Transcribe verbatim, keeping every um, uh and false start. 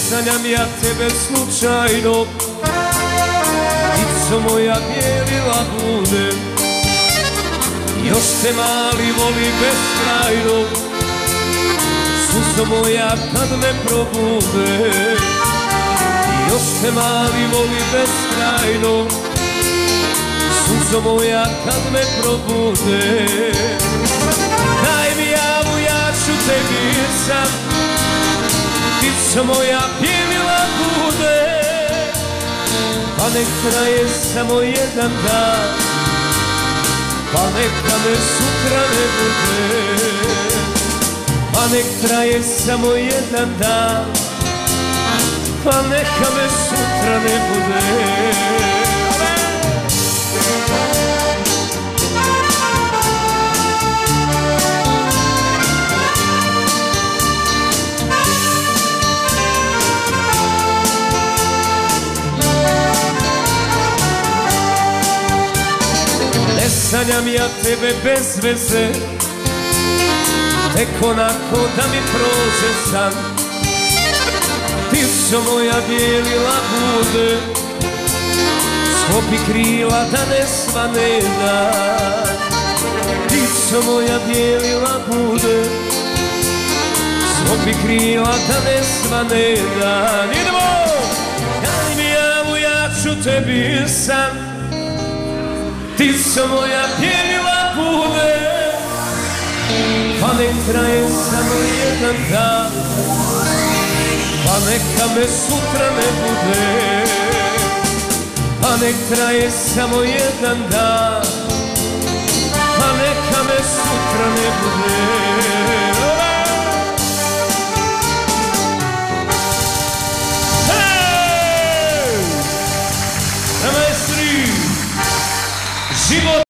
sanjam ja tebe slučajno, ptico moja bijelila bude. Još te mali voli beskrajno, suzo moja kad me probude. Još te mali voli beskrajno, suzo moja kad me probude. Daj mi javu, ja ću tebi sam, ptico moja bijelila bude. Pa nek traje samo jedan dan, pa neka me sutra ne bude. Pa nek traje samo jedan dan, pa neka me sutra ne bude. Sanjam ja tebe bez veze, tek onako da mi prođe san. Ptico moja bijelila bude, sklopi krila da ne svane dan. Ptico moja bijelila bude, sklopi krila da ne svane dan. Idemo! Daj mi javu, ja ću tebi sam, ptico moja bijelila bude. Pa nek traje samo jedan dan, pa neka me sutra ne bude. Pa nek traje samo jedan dan, pa neka me sutra ne bude. Hej! Na maestri! Život